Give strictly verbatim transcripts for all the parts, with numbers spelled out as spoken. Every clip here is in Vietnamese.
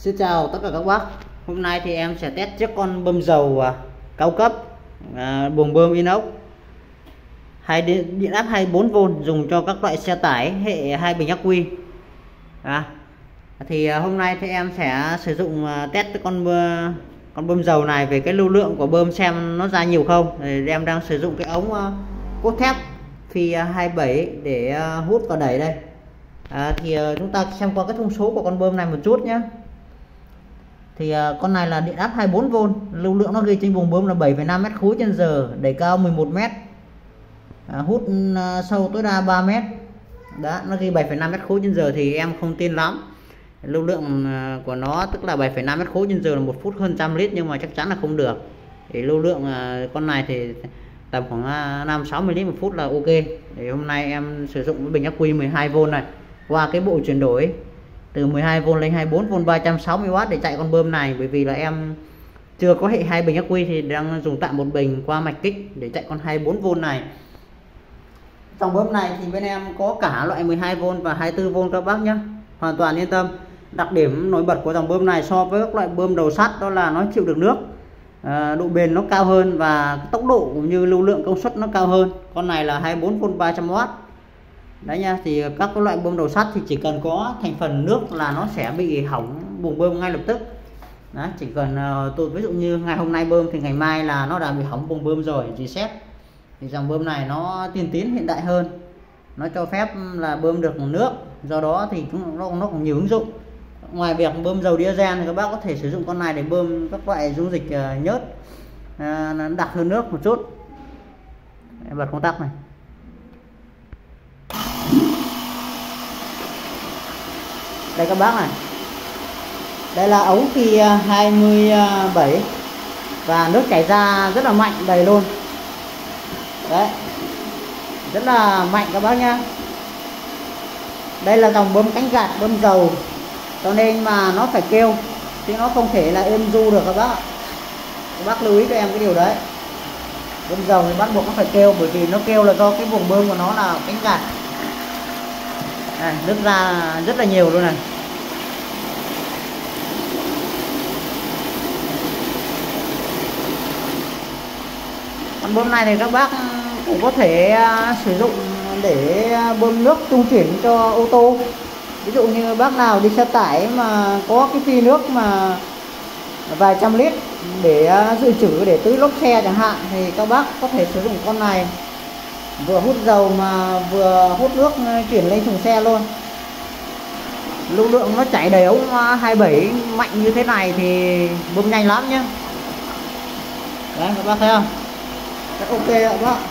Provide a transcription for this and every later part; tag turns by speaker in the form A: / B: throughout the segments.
A: Xin chào tất cả các bác. Hôm nay thì em sẽ test chiếc con bơm dầu à, cao cấp à, buồng bơm inox hai điện, điện áp hai mươi bốn vôn dùng cho các loại xe tải hệ hai bình ắc quy. À, thì à, hôm nay thì em sẽ sử dụng à, test cái con con bơm dầu này về cái lưu lượng của bơm xem nó ra nhiều không. Thì em đang sử dụng cái ống à, cốt thép phi à, hai mươi bảy để à, hút và đẩy đây. À, thì à, chúng ta xem qua cái thông số của con bơm này một chút nhé. Thì uh, con này là điện áp hai mươi bốn vôn, lưu lượng nó ghi trên vùng bơm là bảy phẩy năm mét khối trên giờ, đẩy cao mười một mét, à, hút uh, sâu tối đa ba mét. Đó, nó ghi bảy phẩy năm mét khối trên giờ thì em không tin lắm. Lưu lượng uh, của nó tức là bảy phẩy năm mét khối trên giờ là một phút hơn trăm lít, nhưng mà chắc chắn là không được. Thì lưu lượng uh, con này thì tầm khoảng uh, năm sáu mươi lít một phút là ok. Thì hôm nay em sử dụng cái bình ắc quy mười hai vôn này qua cái bộ chuyển đổi từ mười hai vôn lên hai mươi bốn vôn ba trăm sáu mươi oát để chạy con bơm này, bởi vì là em chưa có hệ hai bình ắc quy thì đang dùng tạm một bình qua mạch kích để chạy con hai mươi bốn vôn này. Dòng bơm này thì bên em có cả loại mười hai vôn và hai mươi tư vôn các bác nhé, hoàn toàn yên tâm. Đặc điểm nổi bật của dòng bơm này so với các loại bơm đầu sắt đó là nó chịu được nước, à, độ bền nó cao hơn và tốc độ cũng như lưu lượng công suất nó cao hơn. Con này là hai mươi bốn vôn ba trăm oát. Đấy nha, thì các loại bơm đầu sắt thì chỉ cần có thành phần nước là nó sẽ bị hỏng buồng bơm ngay lập tức. Đó, chỉ cần uh, tôi ví dụ như ngày hôm nay bơm thì ngày mai là nó đã bị hỏng buồng bơm rồi, reset. Thì dòng bơm này nó tiên tiến hiện đại hơn, nó cho phép là bơm được nước, do đó thì nó nó còn nhiều ứng dụng. Ngoài việc bơm dầu diesel thì các bác có thể sử dụng con này để bơm các loại dung dịch uh, nhớt uh, nó đặc hơn nước một chút. Em bật công tắc này. Đây các bác này, đây là ống phi hai mươi bảy và nước chảy ra rất là mạnh, đầy luôn đấy, rất là mạnh các bác nhá. Đây là dòng bơm cánh gạt bơm dầu, cho nên mà nó phải kêu chứ nó không thể là êm du được các bác. Các bác lưu ý cho em cái điều đấy. Bơm dầu thì bắt buộc nó phải kêu, bởi vì nó kêu là do cái vùng bơm của nó là cánh gạt. Này, nước ra rất là nhiều luôn này. Con bơm này thì các bác cũng có thể sử dụng để bơm nước trung chuyển cho ô tô. Ví dụ như bác nào đi xe tải mà có cái phi nước mà vài trăm lít để dự trữ để tưới lốp xe chẳng hạn, thì các bác có thể sử dụng con này, vừa hút dầu mà vừa hút nước chuyển lên thùng xe luôn. Lưu lượng nó chảy đầy ống hai mươi bảy mạnh như thế này thì bơm nhanh lắm nhé. Đấy các bác thấy không, rất ok ạ các bác.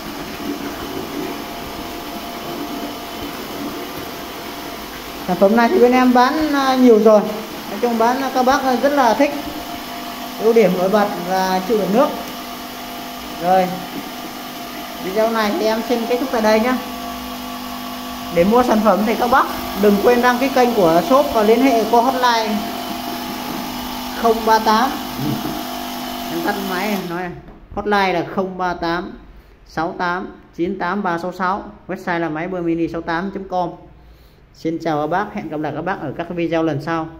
A: Sản phẩm này thì bên em bán nhiều rồi, nói chung bán các bác rất là thích. Ưu điểm nổi bật là chịu được nước. Rồi, video này thì em xin kết thúc tại đây nhé. Để mua sản phẩm thì các bác đừng quên đăng ký kênh của shop và liên hệ qua hotline không ba tám. Em tắt máy nói này. Hotline là không ba tám sáu tám chín tám ba sáu sáu. Website là máy bơm mini sáu tám chấm com. Xin chào các bác, hẹn gặp lại các bác ở các video lần sau.